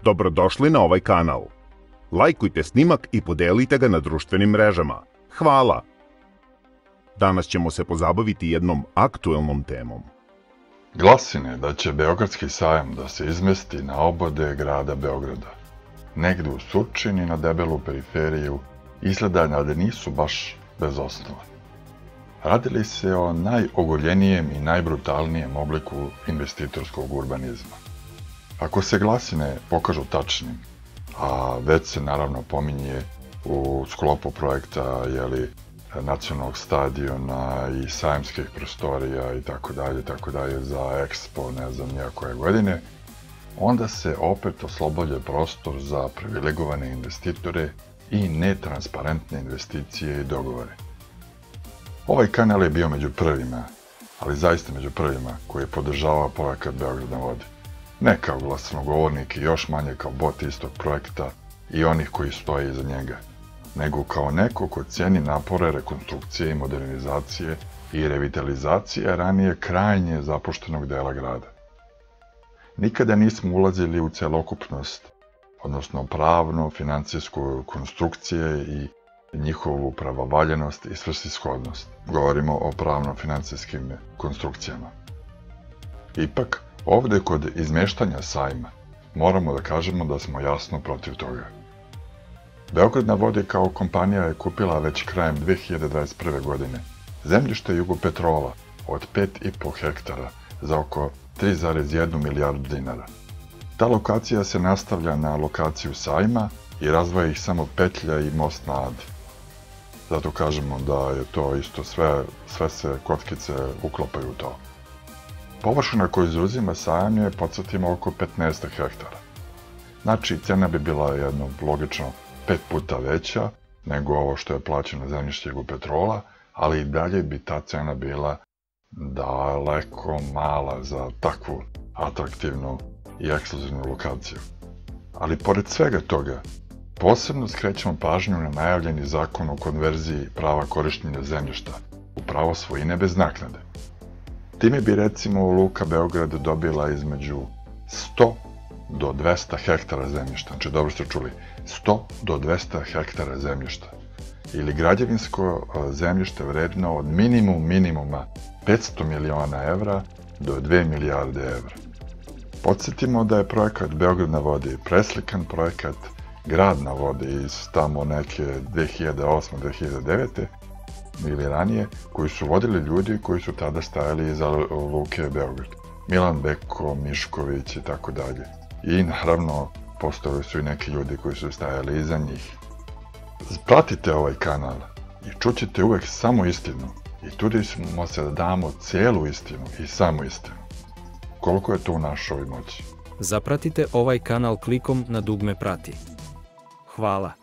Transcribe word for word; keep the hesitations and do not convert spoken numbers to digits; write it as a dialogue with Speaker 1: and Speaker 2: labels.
Speaker 1: Dobrodošli na ovaj kanal. Lajkujte snimak i podelite ga na društvenim mrežama. Hvala! Danas ćemo se pozabaviti jednom aktuelnom temom.
Speaker 2: Glasine da će Beogradski sajam da se izmesti na obode grada Beograda. Negde u Surčini na debelu periferiju izgleda da nisu baš bez osnova. Radi li se o najogoljenijem i najbrutalnijem obliku investitorskog urbanizma? Ako se glasine pokažu tačnim, a već se naravno pominje u sklopu projekta jeli, nacionalnog stadiona i sajamskih prostorija i tako dalje, tako dalje za Expo, ne znam nija koje godine, onda se opet oslobolje prostor za privilegovane investitore i netransparentne investicije i dogovore. Ovaj kanal je bio među prvima, ali zaista među prvima, koji je podržavao projekat Beograd na vodi. Ne kao glasnogovornik i još manje kao bot istog projekta i onih koji stoje iza njega, nego kao neko ko cijeni napore rekonstrukcije i modernizacije i revitalizacije ranije krajnje zapuštenog dela grada. Nikada nismo ulazili u celokupnost, odnosno pravno, financijsku konstrukcije i njihovu pravovaljanost i svrsishodnost. Govorimo o pravno-financijskim konstrukcijama. Ipak, ovde kod izmeštanja sajma moramo da kažemo da smo jasno protiv toga. Beograd na vodi kao kompanija je kupila već krajem dve hiljade dvadeset prve. godine zemljište Jugopetrola od pet i po hektara za oko tri zarez jednu milijardu dinara. Ta lokacija se nastavlja na lokaciju sajma i razvaja ih samo petlja i most na Adi. Zato kažemo da je to isto sve, sve se kockice uklopaju u to. Površina koju zauzima sajam je, podsjetimo, oko petnaest hektara. Znači, cena bi bila jedno logično pet puta veća nego ovo što je plaćeno zemljište Jugopetrola, ali i dalje bi ta cena bila daleko mala za takvu atraktivnu i ekskluzivnu lokaciju. Ali pored svega toga, posebno skrećemo pažnju na najavljeni zakon o konverziji prava korištenja zemljišta u pravo svojine bez naknade. Time bi recimo Luka Beograd dobila između sto do dvesta hektara zemljišta, znači dobro ste čuli, sto do dvesta hektara zemljišta, ili građevinsko zemljište vredno od minimum minimuma petsto miliona evra do dve milijarde evra. Podsjetimo da je projekat Beograd na vodi preslikan projekat Grad na vodi iz tamo neke dve hiljade osme do dve hiljade devete. ili ranije, koji su vodili ljudi koji su tada stajali iza Luke Beograd. Milan Beko, Mišković i tako dalje. I naravno, postojali su i neki ljudi koji su stajali iza njih. Pratite ovaj kanal i čućete uvek samo istinu i trudimo se da damo cijelu istinu i samo istinu. Koliko je to u našoj moći.
Speaker 3: Zapratite ovaj kanal klikom na dugme prati. Hvala.